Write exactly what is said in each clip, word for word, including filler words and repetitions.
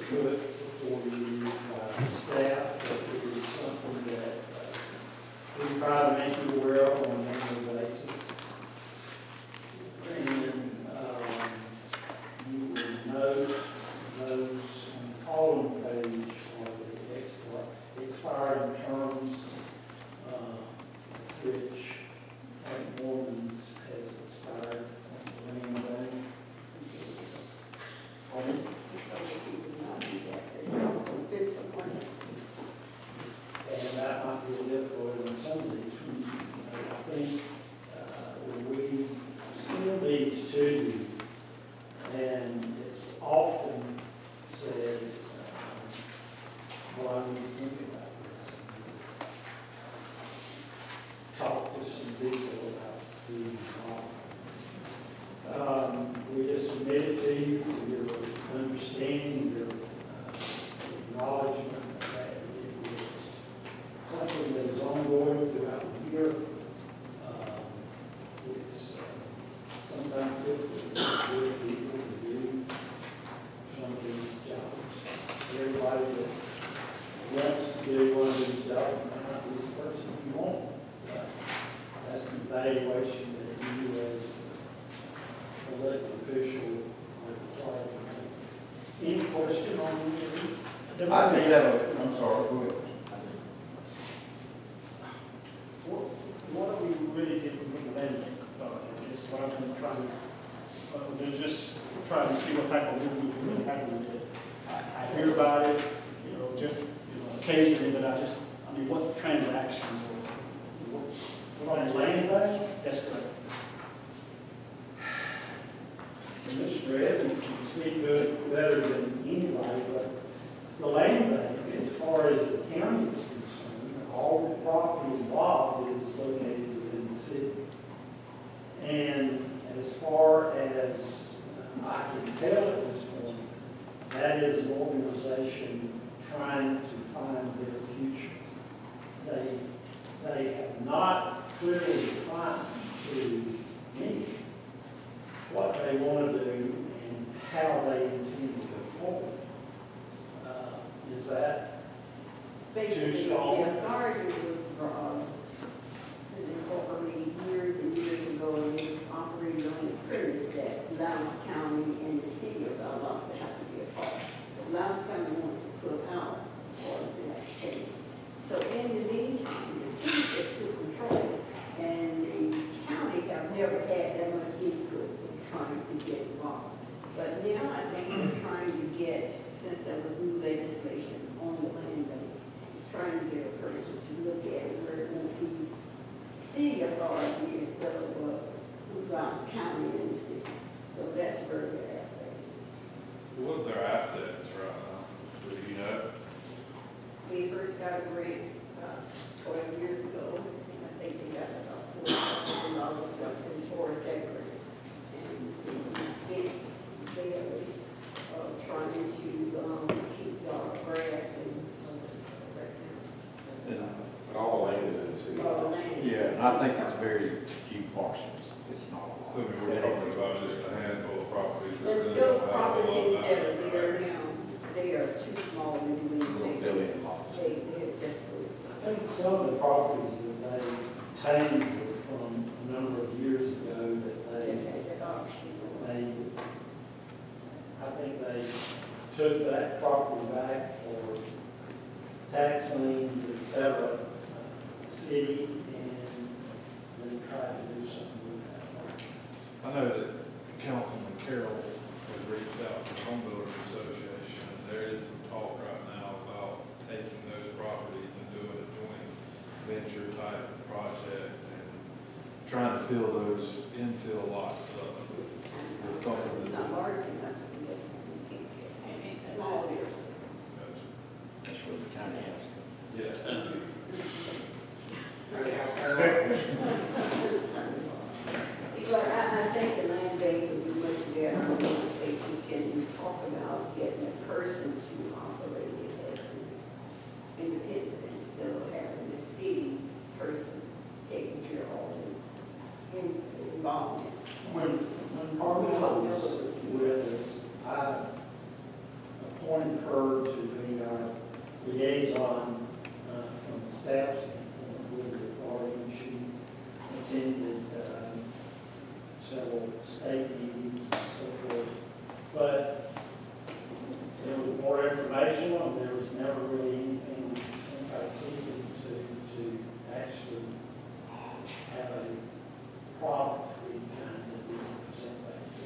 put before you, uh, staff, but it is something that uh, we try to make you aware of on an annual basis. And um, you will note those on the following page are the expi- expiring terms, uh, which Frank Morgan's has expired on the land bank. Pardon? And that might be a difficult in some of these. I think uh, when we send these to you, and it's often said, uh, well, I need to think about this. Talk to some people about being involved. Um, we just submit it to you for your understanding, your uh, acknowledgement that it is something that is ongoing throughout the year. Um, it's uh, sometimes difficult to do people to do some of these jobs. Everybody that wants to do one of these jobs may not be the person you want. But that's an evaluation that you as an elected official are required to make. Any question on any of these? I just have a, I'm sorry, go ahead. What, what are we really getting from the land bank? Uh, is what I've been trying, uh, to just trying to see what type of movement we really have with it. I, I hear about it, you know, just, you know, occasionally, but I just, I mean, what transactions or what? From the land bank? That's correct. Mister Evans can speak to it better than anybody, but the land bank, as far as the county is concerned, all the property involved is located within the city. And as far as uh, I can tell at this point, that is an organization trying to find their future. They, they have not clearly defined to me what they want to do and how they intend to go forward. Uh, is that Basically, too the strong? authority was, uh, was incorporated years and years ago, and it was operated on the premise that Lowndes County and the city of Valdosta have to be a part. But Lowndes County wanted to put out all of that state. So in the meantime, the city just took control, and the county have never had that much input in trying to get involved. But now I think they're trying to get, since there was new legislation on the land bank, trying to get a person to look at it where it won't be city authority instead of uh, Lowndes County and the city. So that's where they're at. What are their assets right now? Do you know? We first got a grant uh, twelve years ago, and I think they got about four thousand dollars left in forest acre. And it's spent daily uh, trying to um, keep uh, grass and all that stuff right now. And, But all the land is in the city. All the land. yeah, and I think it's very few parcels. It's not a lot. So we're talking about just a handful of properties that But really those don't have a lot properties of that are value, there right? now, they are too small to do Little anything. billion lots. They, they're just. I think some of the properties that they obtained were from a number of years ago that they, they, I think they took that property back for tax liens, et cetera, uh, city, and then tried to do something with that. I know that Councilman Carroll has reached out to the Home Builders Association, and there is some talk right now about taking those properties and doing a joint venture type project and trying to fill those infill lots up with, with something It's that's. not large enough to be it's small here. That's where the county has it. Yeah. But I, I think the land bank would be much better if we can talk about getting a person to operate it as an independent instead of having the city person taking care of all the in- involvement. Well, liaison uh, from the staff standpoint with the authority. She attended um, several state meetings and so forth. But there was more informational, and there was never really anything we could send our people to, to actually have a product of any kind that we can present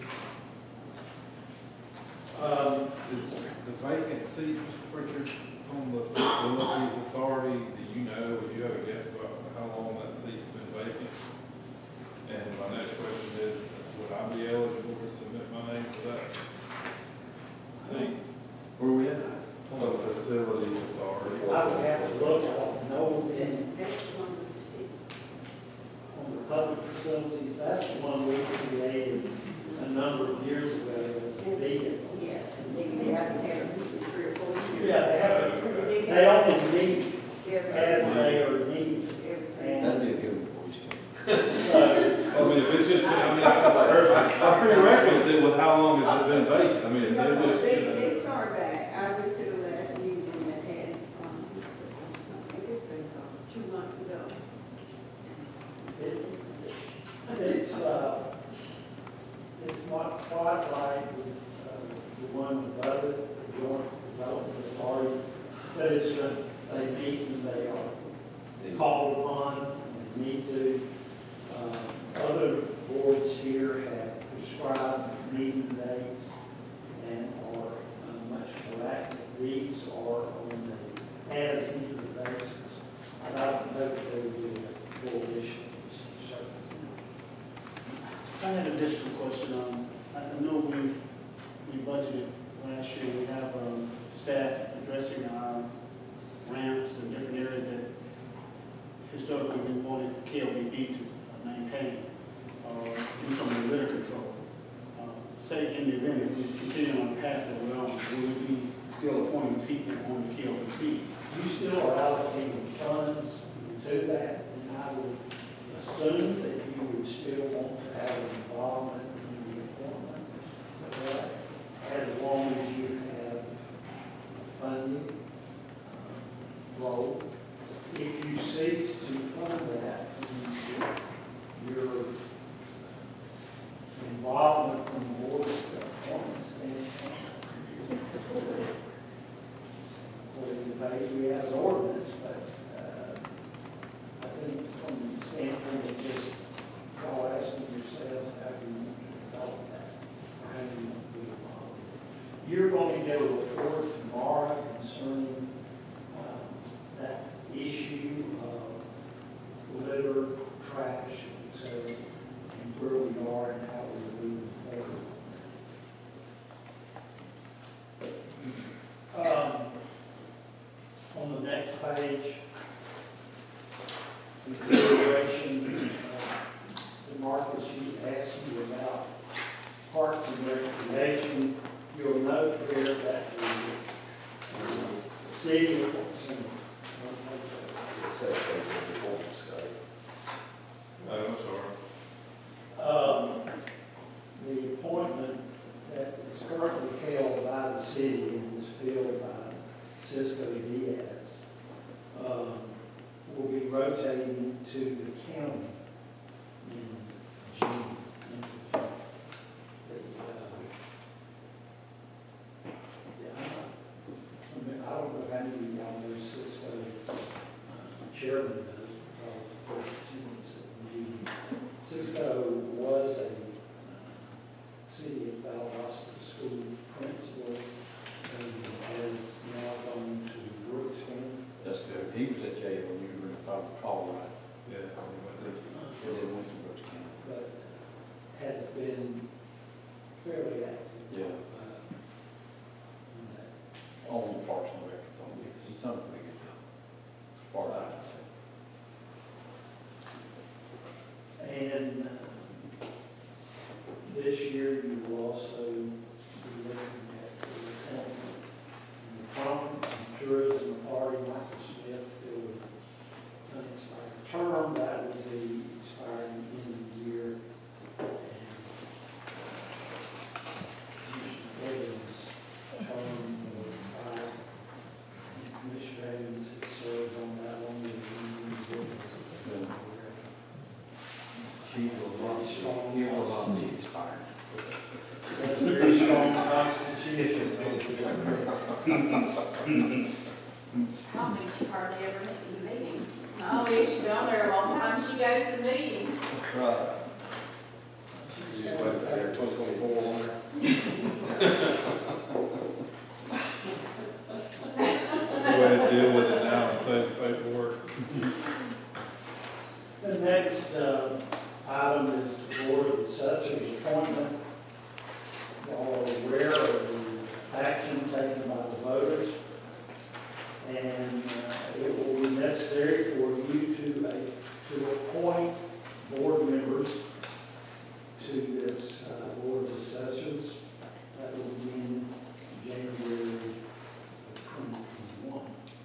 back to. Um, Is the vacant seat, Mister Pritchard, on the facilities authority, do you know, do you have a guess about how long that seat's been vacant? And my next question is, would I be eligible to submit my name for that seat? Where we at? On the facilities authority. I would have to look, I don't know, in, That's the one with the city. on the public facilities, that's the one we created a number of years ago as a vegan. Yes, and they, they have to have a meeting three or four years. Yeah, they have, a- They they have- only meet every- as they are needed. every- And That'd be a good one for you. so, I mean, if it's just, I mean, it's perfect. I'm pretty requisite with how long has it been vacant. I mean, if No, they're no, just, they, you know. they start back, I went to the last meeting that had, um, I think it's been about two months ago. it, it's, uh, it's not quite like the, uh, the one above it, the joint development authority, but it's, uh, they meet and they are called upon, and they need to. Uh, Other boards here have prescribed meeting dates and are uh, much more active. These are on the as-needed basis. And I don't know if there will be a coalition. I had an additional question. Um, I I know we, we budgeted last year, we have, um, staff addressing our ramps and different areas that historically we wanted K L B B to uh, maintain, or do some of the litter control. Uh, Say in the event, if we continue on the path that we're on, will we be still appointing people on the K L B B? You still are allocating funds to that, and I would assume that you would still want to have involvement in the appointment of that, as long as you have a funding uh, role. If you cease to fund that, then your involvement from the board's appointment standpoint. For the debate, we have an ordinance, but uh, I think from the standpoint of just y'all asking yourselves how you want to develop that, or how you want to be involved. You're going to get a report tomorrow concerning uh, that issue of litter, trash, et cetera, and where we are and how we're moving forward. Um, On the next page, the consideration, uh, the Marcus, you asked me about parks and recreation. You'll note there that the uh, city of It says they will be on the state. Oh, I'm sorry. Um, the appointment that is currently held by the city and is filled by Cisco Diaz, um, will be rotating to the county in June. The, uh, yeah, I'm not- I mean, I don't know how many of y'all know Cisco uh, chairman does, because of course she was at the meeting. Cisco was a uh, city of Valdosta school principal and has now gone to Brooks County. That's good. He was at jail when you were, if I recall right. Yeah. I mean, what is- He did Winston Brooks County. But has been fairly active. Yeah. uh, in that. On the Parks and Rec, he's done a pretty good job. As far as I can say. And uh, this year you will also be looking at the appointment in the Conference and Tourism Authority, Michael Smith, will unexpired term, that will be expiring in the year. And Commissioner Evans' term will expire. And Commissioner don't think she hardly ever misses a meeting. Oh, yeah, she's been on there a long time, she goes to meetings. Right. You just wait there, twenty twenty-four on there. Go ahead and deal with it now and save the paperwork. The next uh, item is the Board of Assessors appointment. Y'all are aware of the action taken by the voters, and uh, it will be necessary for you to, uh, to appoint board members to this uh, Board of Assessors. That will begin January of twenty twenty-one.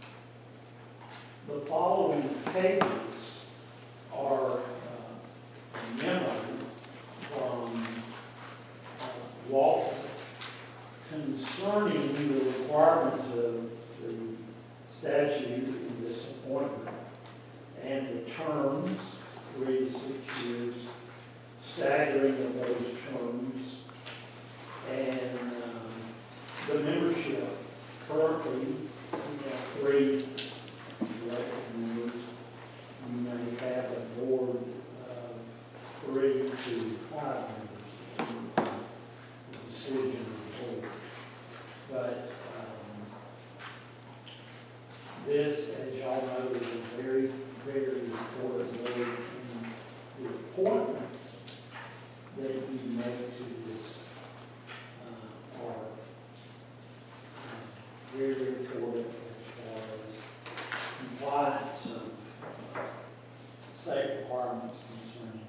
The following pages are uh, a memo from uh, Walter concerning the requirements of the statute in this appointment and the terms, three to six years, staggering of those terms, and um, the membership. Currently, we have three elected members. You may have a board of three to five members. The decision of the board. But um, this, as y'all know, is a very, very important board, and the appointments that you make to this uh, are uh, very, very important as far as compliance of uh, state requirements concerning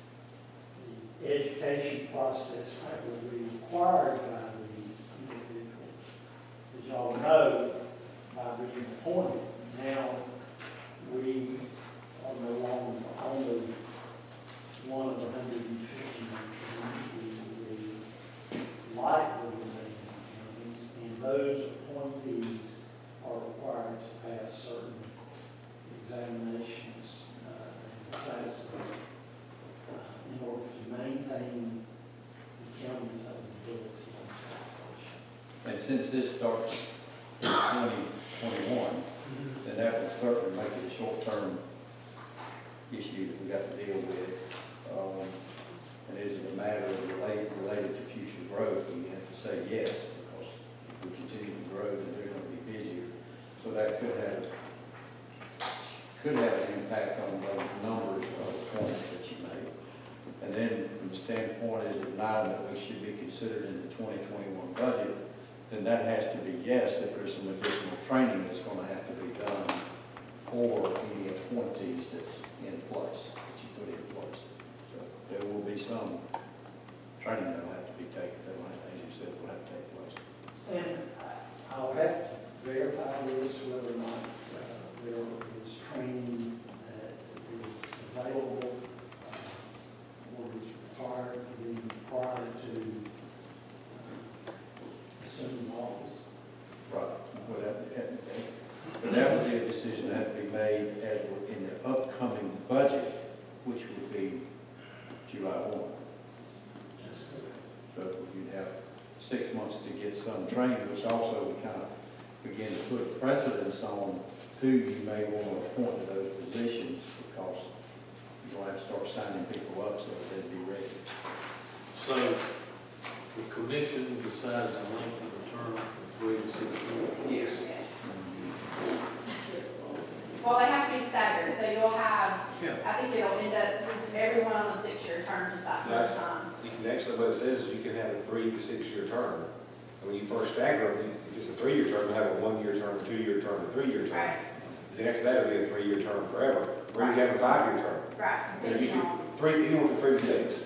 the education process that will be required by these individuals. As y'all know, by being appointed, now we are no longer only one of the one hundred fifty counties, we likely remaining counties, and those appointees are required to pass certain examinations uh, and classes uh, in order to maintain the county's ability on taxation. And since this starts in twenty twenty-one, then that will certainly make it a short-term issue that we got to deal with. Um, and is it a matter of related, related to future growth? We have to say yes, because if we continue to grow, then they're going to be busier. So that could have, could have an impact on those numbers of appointments that you make. And then from the standpoint, is it an item that we should be considered in the twenty twenty-one budget? Then that has to be yes, if there's some additional training that's going to have to be done for any appointees that's in place, that you put in place. So there will be some training that will have to be taken, that will, as you said, will have to take place. And I'll have to verify this, whether or not uh, there is training that is available uh, or is required to be prior to uh, assuming office. Right. Well, that, that- but that would be a decision that had to be made as we're in the upcoming budget, which would be July first. That's correct. So you'd have six months to get some training, which also would kind of begin to put precedence on who you may want to appoint to those positions, because you're going to have to start signing people up so that they'd be ready. So the commission decides the length of the term from three to six years? Yes. Yes. Well, they have to be staggered, so you'll have, Yeah. I think it'll end up with everyone on the six-year term just that first Right. time. You can actually, what it says is you can have a three to six year term. And when you first stagger them, if it's a three year term, you have a one year term, a two year term, a three year term. Right, Then after that, it'll be a three year term forever, or you can have a five year term. right. And you depending on- can, three, anyone from three to six.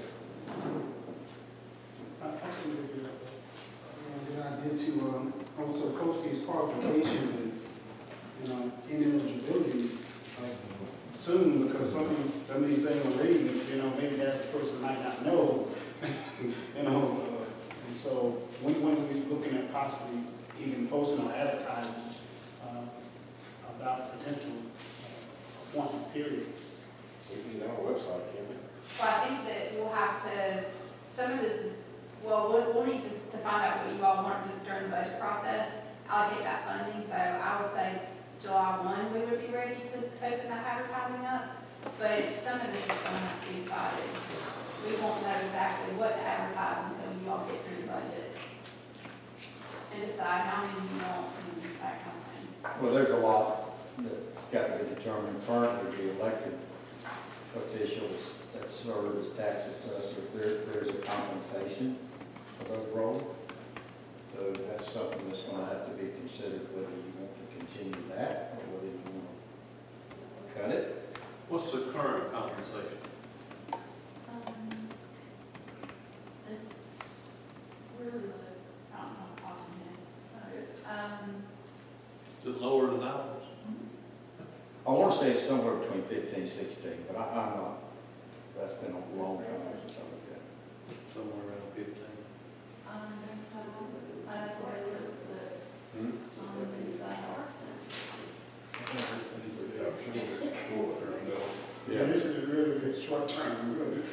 I I think it would be a, you know, a good idea to, um, also coach these qualifications and, you know, eligibility uh, soon, because some, of- some of these things are reading, you know, maybe that person might not know, you know, uh, and so we, when we're looking at possibly even posting or advertising, uh, about potential uh, appointment period. We can do that on our website, can't we? Well, I think that we'll have to, some of this is, well, we'll, we'll need to, to find out what you all want to do during the budget process. allocate that funding, so I would say July one, we would be ready to open that advertising up, but some of this is gonna have to be decided. We won't know exactly what to advertise until you all get through the budget and decide how many you want and that kind of thing. Well, there's a lot that's got to be determined. Currently, the elected officials that serve as tax assessors, there, there's a compensation for those roles. So that's something that's gonna have to be considered, whether you want to continue that or whether you want to cut it. What's the current compensation? Um, it's really low. I don't know off the top of my head. Um, Is it lower than ours? I want to say it's somewhere between fifteen and sixteen, but I, I'm not, that's been a long time since I looked at it. Somewhere around fifteen. um, there's total, I don't know where the, Hmm? um, things that are. Yeah, I'm sure it's short term though. Yeah, this is really good short term, really.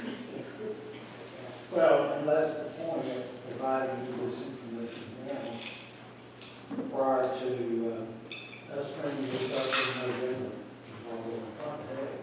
Well, and that's the point of providing you this information now, prior to, uh, us bringing this up in November. While we're in contact.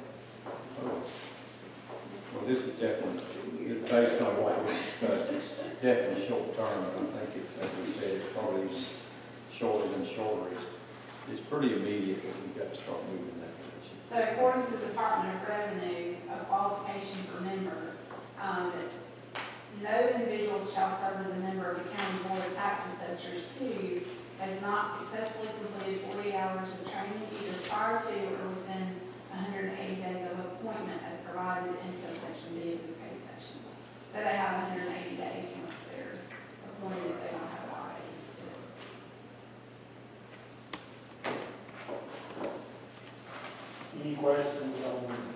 Well, this is definitely, it's based on what we discussed, it's definitely short term, and I think it's, as we said, it's probably even shorter than shorter. It's, it's pretty immediate, but we've got to start moving in that direction. So according to the Department of Revenue, a qualification for member, um, that no individual shall serve as a member of the county board of tax assessors who has not successfully completed forty hours of training either prior to or within one hundred eighty days of appointment as provided in subsection B of this code section. So they have one hundred eighty days once they're appointed, if they don't have it already to do it. Any questions on